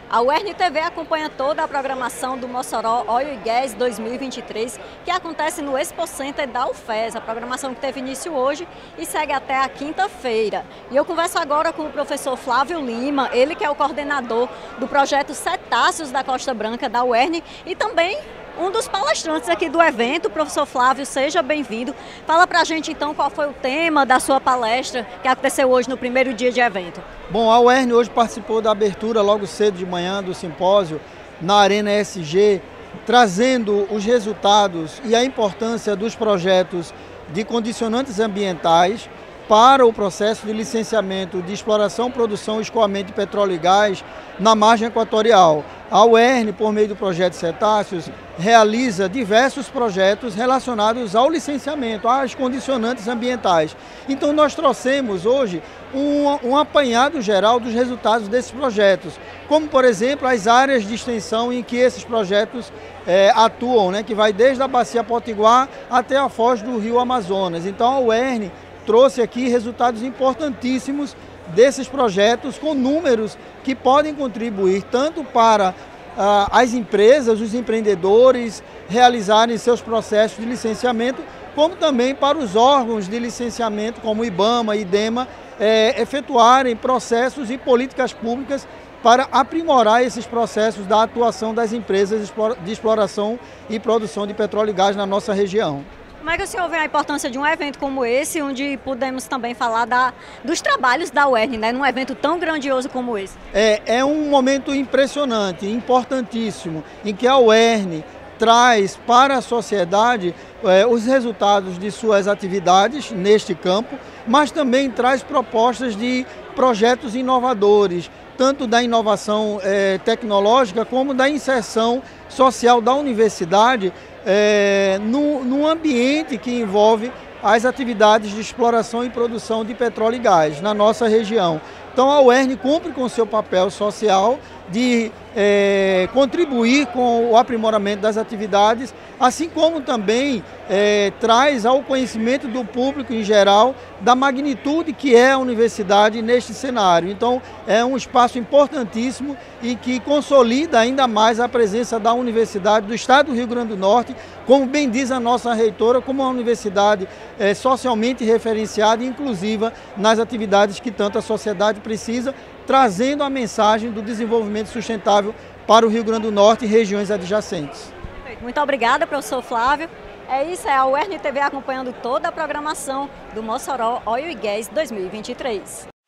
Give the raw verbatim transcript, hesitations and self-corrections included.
A U E R N T V acompanha toda a programação do Mossoró Oil e Gas dois mil e vinte e três, que acontece no Expo Center da U F E S, a programação que teve início hoje e segue até a quinta-feira. E eu converso agora com o professor Flávio Lima, ele que é o coordenador do projeto Cetáceos da Costa Branca da U E R N e também um dos palestrantes aqui do evento. Professor Flávio, seja bem-vindo. Fala pra gente então qual foi o tema da sua palestra que aconteceu hoje no primeiro dia de evento. Bom, a U E R N hoje participou da abertura logo cedo de manhã do simpósio na Arena E S G, trazendo os resultados e a importância dos projetos de condicionantes ambientais para o processo de licenciamento de exploração, produção e escoamento de petróleo e gás na margem equatorial. A U E R N, por meio do projeto Cetáceos, realiza diversos projetos relacionados ao licenciamento, às condicionantes ambientais. Então nós trouxemos hoje um, um apanhado geral dos resultados desses projetos, como por exemplo as áreas de extensão em que esses projetos é, atuam, né, que vai desde a Bacia Potiguar até a foz do Rio Amazonas. Então a U E R N trouxe aqui resultados importantíssimos desses projetos, com números que podem contribuir tanto para ah, as empresas, os empreendedores realizarem seus processos de licenciamento, como também para os órgãos de licenciamento, como o IBAMA e IDEMA, eh, efetuarem processos e políticas públicas para aprimorar esses processos da atuação das empresas de exploração e produção de petróleo e gás na nossa região. Como é que o senhor vê a importância de um evento como esse, onde podemos também falar da, dos trabalhos da U E R N, né, num evento tão grandioso como esse? É, é um momento impressionante, importantíssimo, em que a U E R N traz para a sociedade é, os resultados de suas atividades neste campo, mas também traz propostas de projetos inovadores, tanto da inovação é, tecnológica como da inserção social da universidade é, no, num ambiente que envolve as atividades de exploração e produção de petróleo e gás na nossa região. Então a U E R N cumpre com seu papel social de é, contribuir com o aprimoramento das atividades, assim como também é, traz ao conhecimento do público em geral da magnitude que é a universidade neste cenário. Então é um espaço importantíssimo e que consolida ainda mais a presença da universidade do estado do Rio Grande do Norte, como bem diz a nossa reitora, como uma universidade é, socialmente referenciada e inclusiva nas atividades que tanto a sociedade precisa, trazendo a mensagem do desenvolvimento sustentável para o Rio Grande do Norte e regiões adjacentes. Muito obrigada, professor Flávio. É isso, é a U E R N T V acompanhando toda a programação do Mossoró Oil e Gas dois mil e vinte e três.